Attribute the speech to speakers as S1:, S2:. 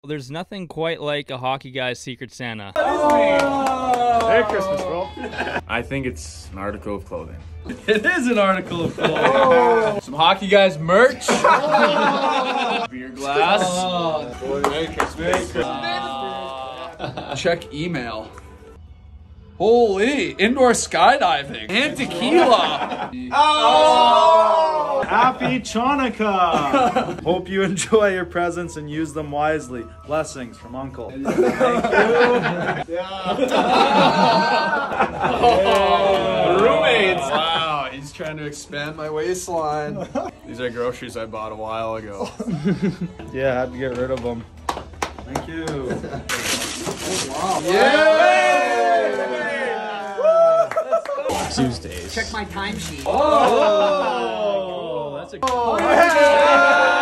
S1: There's nothing quite like a hockey guy's Secret Santa.
S2: Merry Christmas, bro.
S3: I think it's an article of clothing.
S2: It is an article of clothing. Some hockey guys merch. Beer glass.
S3: Merry Christmas.
S2: Check email. Holy, indoor skydiving and tequila.
S4: Happy Chanukah! Hope you enjoy your presents and use them wisely. Blessings from Uncle. Thank you.
S2: Roommates. Wow, he's trying to expand my waistline. These are groceries I bought a while ago.
S4: Yeah, I had to get rid of them. Thank you.
S2: Wow. Yeah!
S1: Tuesdays.
S5: Check my timesheet.
S2: Oh, that's a.